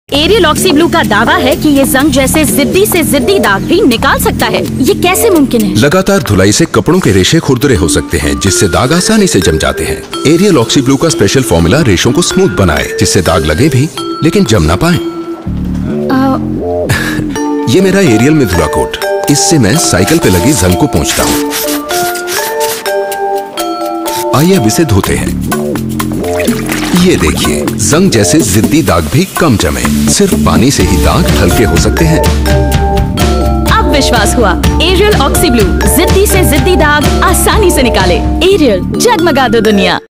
Aerial Oxi blue का दावा है कि ये जंग जैसे जिद्दी से जिद्दी दाग भी निकाल सकता है। ये कैसे मुमकिन है? लगातार धुलाई से कपड़ों के रेशे खुरदुरे हो सकते हैं, जिससे दाग आसानी से जम जाते हैं। एरियल ऑक्सी ब्लू का स्पेशल फॉर्मूला रेशों को स्मूथ बनाए, जिससे दाग लगे भी लेकिन जम ना पाए। ये मेरा एरियल में धुला कोट, इससे मैं साइकिल पे लगी जंग को पोंछता हूँ। आइए अब इसे धोते हैं। ये देखिए, जंग जैसे जिद्दी दाग भी कम जमे। सिर्फ पानी से ही दाग हल्के हो सकते हैं। अब विश्वास हुआ। एरियल ऑक्सी ब्लू, जिद्दी से जिद्दी दाग आसानी से निकाले। एरियल, जगमगा दो दुनिया।